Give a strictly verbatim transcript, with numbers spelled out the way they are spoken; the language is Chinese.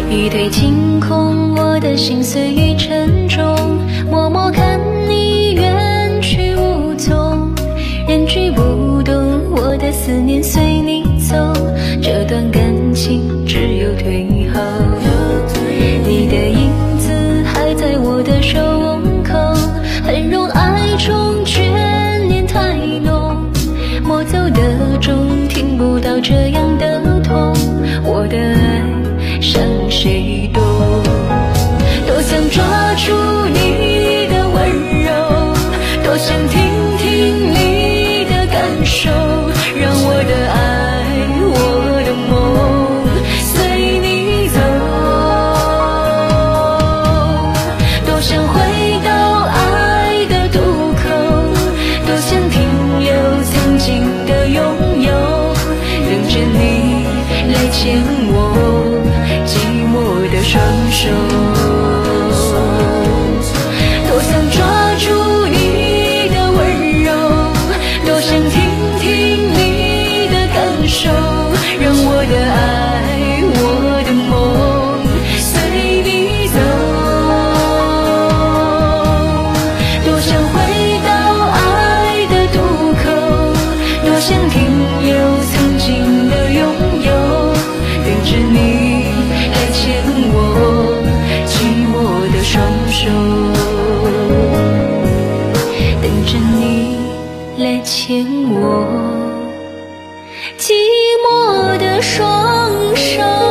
一推清空我的心碎与沉重，默默看你远去无踪，人去不动，我的思念随你走，这段感情只有退后。你的影子还在我的手口，很容爱中眷恋太浓，莫走的钟听不到这样的痛，我的爱伤谁懂？多想抓住你的温柔，多想听听你的感受，让我的爱我的梦随你走。多想回到爱的渡口，多想停留曾经的拥有，等着你来牵我寂寞的双手。多想抓住你的温柔，多想听听你的感受，让我的爱我的梦随你走。多想回到爱的渡口，多想停留曾经的拥有，等着你来牵我寂寞的双手，等着你来牵我寂寞的双手。